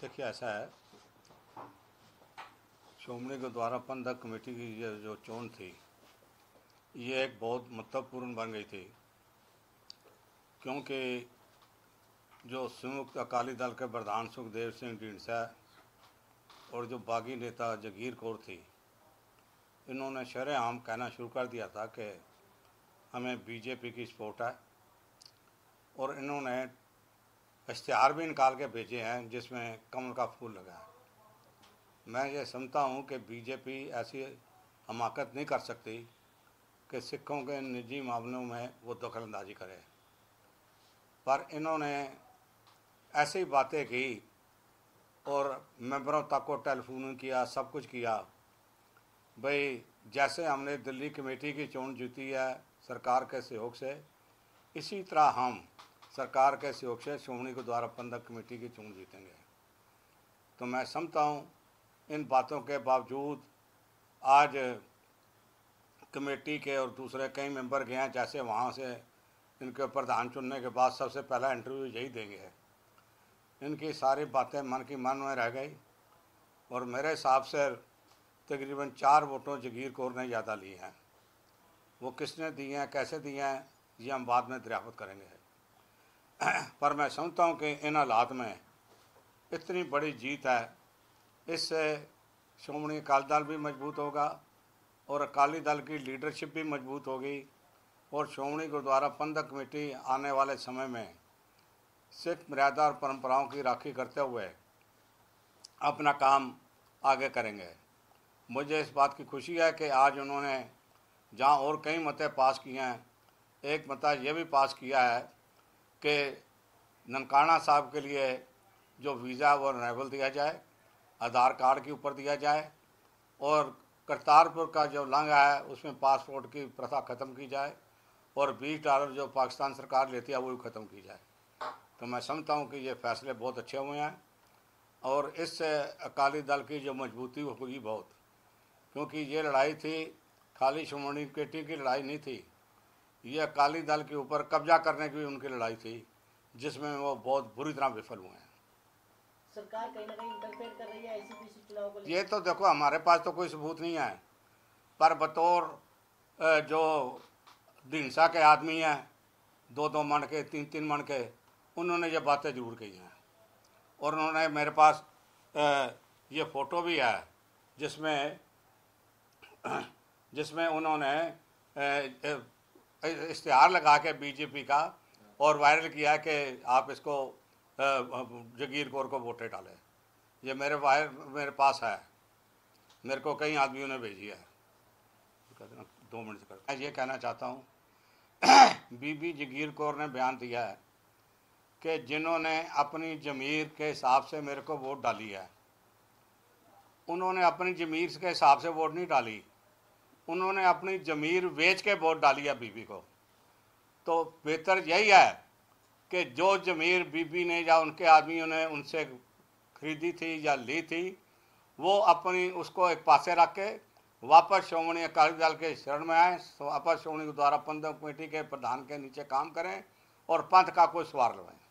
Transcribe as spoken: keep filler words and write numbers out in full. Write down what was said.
देखिए ऐसा है, श्रोमणी गुरुद्वारा प्रबंधक कमेटी की ये जो चोन थी ये एक बहुत महत्वपूर्ण बन गई थी, क्योंकि जो संयुक्त अकाली दल के प्रधान सुखदेव सिंह ढींडसा और जो बागी नेता जगीर कौर थी, इन्होंने शरेआम कहना शुरू कर दिया था कि हमें बीजेपी की सपोर्ट है, और इन्होंने इश्तिहार भी निकाल के भेजे हैं जिसमें कमल का फूल लगा है। मैं ये समझता हूँ कि बीजेपी ऐसी हमाकत नहीं कर सकती कि सिखों के निजी मामलों में वो दखलंदाजी करे, पर इन्होंने ऐसी बातें की और मेंबरों तक को टेलीफोन किया, सब कुछ किया। भाई जैसे हमने दिल्ली कमेटी की चोन जीती है सरकार के सहयोग से, इसी तरह हम सरकार के सहयोग से श्रोमणी गुरुद्वारा प्रबंधक कमेटी की चोन जीतेंगे। तो मैं समझता हूँ इन बातों के बावजूद आज कमेटी के और दूसरे कई मेंबर गए हैं, जैसे वहाँ से इनके प्रधान चुनने के बाद सबसे पहला इंटरव्यू यही देंगे। इनकी सारी बातें मन की मन में रह गई और मेरे हिसाब से तकरीबन चार वोटों जगीर कौर ने ज़्यादा लिए हैं। वो किसने दिए हैं, कैसे दिए हैं, ये हम बाद में दरियाफ्त करेंगे। पर मैं समझता हूँ कि इन हालात में इतनी बड़ी जीत है, इससे श्रोमणी अकाली दल भी मजबूत होगा और अकाली दल की लीडरशिप भी मजबूत होगी, और श्रोमणी गुरुद्वारा प्रबंधक कमेटी आने वाले समय में सिख मर्यादा और परंपराओं की राखी करते हुए अपना काम आगे करेंगे। मुझे इस बात की खुशी है कि आज उन्होंने जहां और कई मते पास किए हैं, एक मता ये भी पास किया है कि ननकाना साहब के लिए जो वीज़ा वो रिन्यूएबल दिया जाए, आधार कार्ड के ऊपर दिया जाए, और करतारपुर का जो लंघा है उसमें पासपोर्ट की प्रथा ख़त्म की जाए, और बीस डॉलर जो पाकिस्तान सरकार लेती है वो भी ख़त्म की जाए। तो मैं समझता हूँ कि ये फैसले बहुत अच्छे हुए हैं और इससे अकाली दल की जो मजबूती होगी बहुत, क्योंकि ये लड़ाई थी खाली श्रोमणी कमेटी की लड़ाई नहीं थी, ये अकाली दल के ऊपर कब्जा करने की भी उनकी लड़ाई थी, जिसमें वो बहुत बुरी तरह विफल हुए हैं। सरकार कहीं ना कहीं इंटरफेयर कर रही है आईसीपीसी चुनाव को लेकर। ये तो देखो हमारे पास तो कोई सबूत नहीं है, पर बतौर जो ढींडसा के आदमी हैं, दो दो मन के, तीन तीन मन के, उन्होंने ये बातें जरूर कही हैं। और उन्होंने मेरे पास ये फ़ोटो भी है जिसमें जिसमें उन्होंने इश्तिहार लगा के बीजेपी का और वायरल किया कि आप इसको जगीर कौर को वोटें डालें। ये मेरे वायर मेरे पास है, मेरे को कई आदमियों ने भेजी है। दो मिनट से कर मैं ये कहना चाहता हूँ बीबी जगीर कौर ने बयान दिया है कि जिन्होंने अपनी ज़मीर के हिसाब से मेरे को वोट डाली है, उन्होंने अपनी ज़मीर के हिसाब से वोट नहीं डाली, उन्होंने अपनी ज़मीर बेच के वोट डाली है बीबी को। तो बेहतर यही है कि जो ज़मीर बीबी ने या उनके आदमियों ने उनसे खरीदी थी या ली थी, वो अपनी उसको एक पासे रख के वापस श्रोमणी अकाली दल के शरण में आए, वापस श्रोमणी गुरुद्वारा प्रबंधक कमेटी के प्रधान के नीचे काम करें और पंथ का कोई सवार लगाएं।